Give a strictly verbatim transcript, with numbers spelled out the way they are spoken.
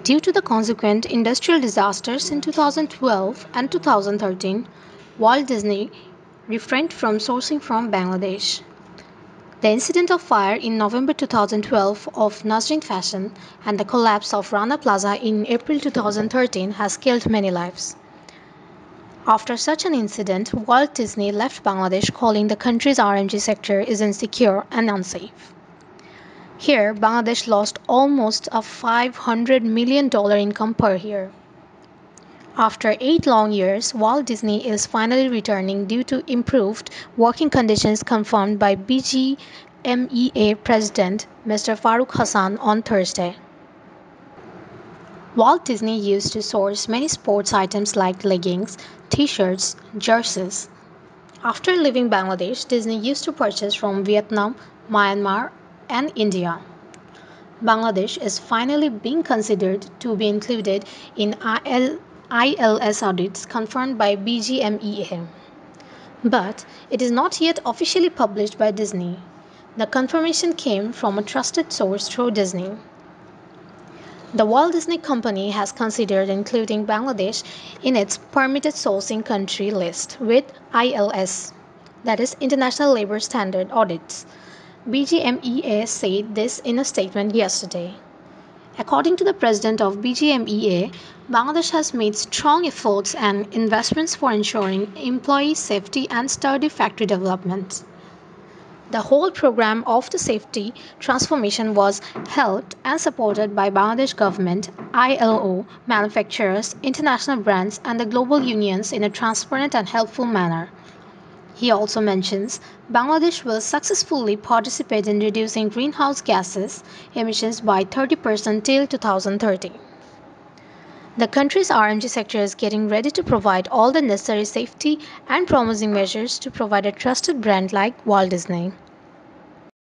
Due to the consequent industrial disasters in two thousand twelve and two thousand thirteen, Walt Disney refrained from sourcing from Bangladesh. The incident of fire in November two thousand twelve of Nazreen Fashion and the collapse of Rana Plaza in April two thousand thirteen has killed many lives. After such an incident, Walt Disney left Bangladesh, calling the country's R M G sector is insecure and unsafe. Here, Bangladesh lost almost a five hundred million dollars income per year. After eight long years, Walt Disney is finally returning due to improved working conditions confirmed by B G M E A President Mister Farooq Hassan on Thursday. Walt Disney used to source many sports items like leggings, t-shirts, jerseys. After leaving Bangladesh, Disney used to purchase from Vietnam, Myanmar, and India. Bangladesh is finally being considered to be included in I L S audits confirmed by B G M E A. But it is not yet officially published by Disney. The confirmation came from a trusted source through Disney. The Walt Disney Company has considered including Bangladesh in its permitted sourcing country list with I L S, that is International Labour Standard audits. B G M E A said this in a statement yesterday. According to the president of B G M E A, Bangladesh has made strong efforts and investments for ensuring employee safety and sturdy factory development. The whole program of the safety transformation was helped and supported by Bangladesh government, I L O, manufacturers, international brands and the global unions in a transparent and helpful manner. He also mentions Bangladesh will successfully participate in reducing greenhouse gases emissions by thirty percent till two thousand thirty. The country's R M G sector is getting ready to provide all the necessary safety and promising measures to provide a trusted brand like Walt Disney.